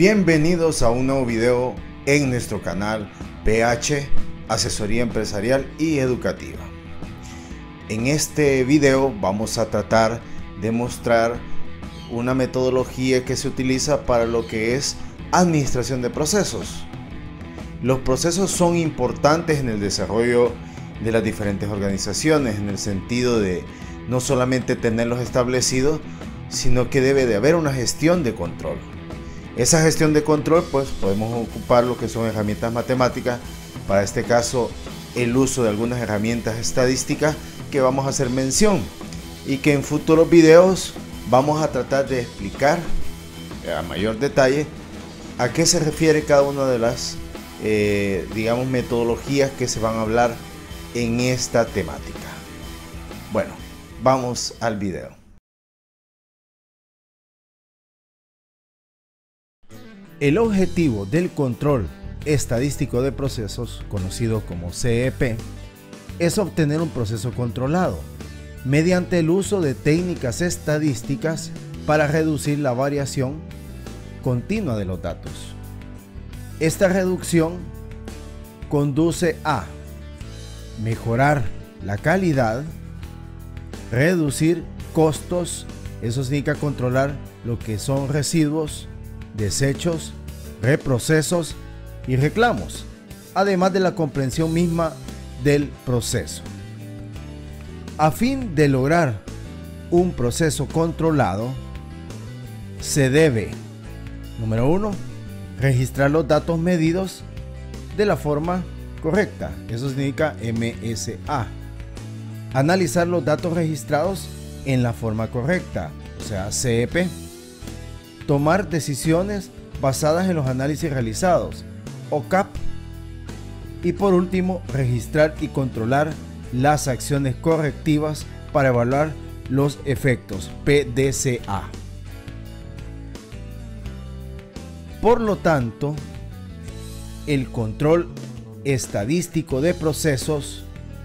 Bienvenidos a un nuevo video en nuestro canal PH Asesoría Empresarial y Educativa. En este video vamos a tratar de mostrar una metodología que se utiliza para lo que es administración de procesos. Los procesos son importantes en el desarrollo de las diferentes organizaciones, en el sentido de no solamente tenerlos establecidos, sino que debe de haber una gestión de control. Esa gestión de control, pues podemos ocupar lo que son herramientas matemáticas, para este caso el uso de algunas herramientas estadísticas que vamos a hacer mención y que en futuros videos vamos a tratar de explicar a mayor detalle a qué se refiere cada una de las digamos metodologías que se van a hablar en esta temática. Bueno, vamos al video. El objetivo del control estadístico de procesos, conocido como CEP, es obtener un proceso controlado mediante el uso de técnicas estadísticas para reducir la variación continua de los datos. Esta reducción conduce a mejorar la calidad, reducir costos, eso significa controlar lo que son residuos, desechos, reprocesos y reclamos, además de la comprensión misma del proceso. A fin de lograr un proceso controlado, se debe, número 1, registrar los datos medidos de la forma correcta, eso significa MSA. Analizar los datos registrados en la forma correcta, o sea, CEP. Tomar decisiones basadas en los análisis realizados, o CAP. Y por último, registrar y controlar las acciones correctivas para evaluar los efectos, PDCA. Por lo tanto, el control estadístico de procesos,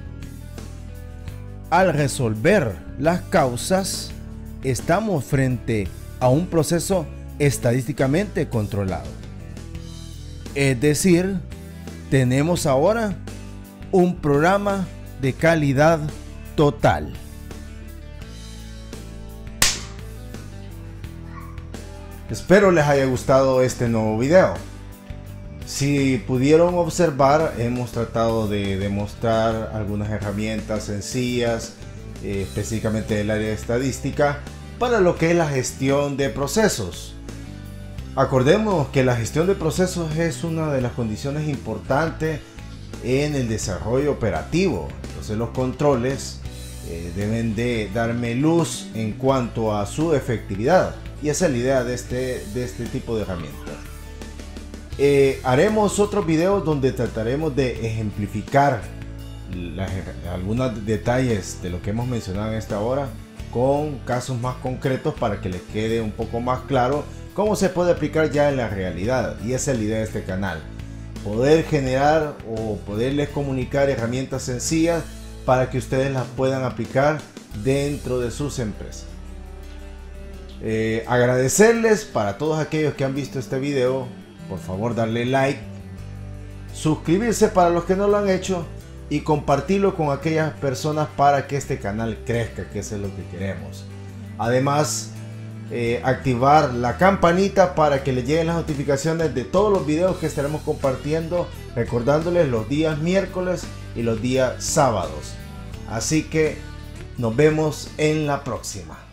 al resolver las causas, estamos frente a un proceso estadísticamente controlado. Es decir, tenemos ahora un programa de calidad total. Espero les haya gustado este nuevo video. Si pudieron observar, hemos tratado de demostrar algunas herramientas sencillas, específicamente del área de estadística, para lo que es la gestión de procesos. Acordemos que la gestión de procesos es una de las condiciones importantes en el desarrollo operativo. Entonces los controles deben de darme luz en cuanto a su efectividad, y esa es la idea de este tipo de herramientas. Haremos otros videos donde trataremos de ejemplificar algunos detalles de lo que hemos mencionado en esta hora, con casos más concretos para que les quede un poco más claro cómo se puede aplicar ya en la realidad. Y esa es la idea de este canal, poder generar o poderles comunicar herramientas sencillas para que ustedes las puedan aplicar dentro de sus empresas. Agradecerles para todos aquellos que han visto este video, por favor darle like, suscribirse para los que no lo han hecho y compartirlo con aquellas personas para que este canal crezca, que eso es lo que queremos. Además, activar la campanita para que les lleguen las notificaciones de todos los videos que estaremos compartiendo, recordándoles los días miércoles y los días sábados. Así que nos vemos en la próxima.